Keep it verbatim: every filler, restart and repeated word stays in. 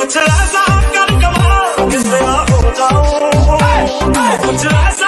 कुछ ऐसा कर कमाल, किस तरह हो जाऊं, कुछ ऐसा